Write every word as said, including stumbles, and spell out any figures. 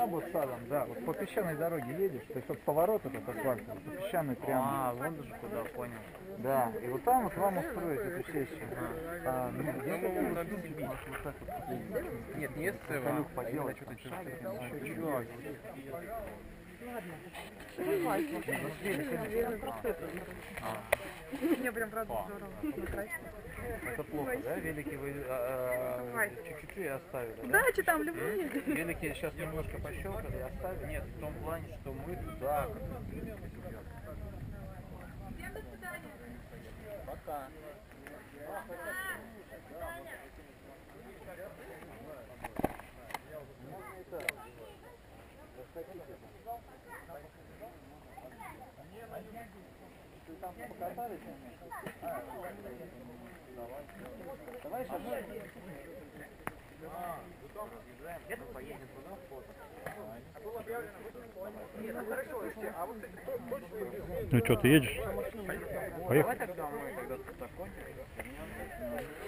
там вот садом, да, вот по песчаной дороге едешь, то есть вот поворот этот асфальтовый, по песчаной прям. А, вон даже куда, понял. Да, и вот там вот вам устроить эту сессию. А, ну, Я если могу ты на вот бить. вот так вот, Нет, не СТВ, салют а именно поделать, что-то там, что-то шариком, еще еще чуть-чуть. Мне прям правда здорово смотреть. это плохо, да? Велики вы а, а, чуть-чуть и оставили, да? Да, что там, любые. Велики сейчас немножко пощелкали и оставили? Нет, в том плане, что мы туда... Пока. Там покатались вместе? А, давай сейчас. А, потом разъезжаем, мы поедем туда в фото. Ну что, ты едешь? Давай тогда мы когда-то закончим.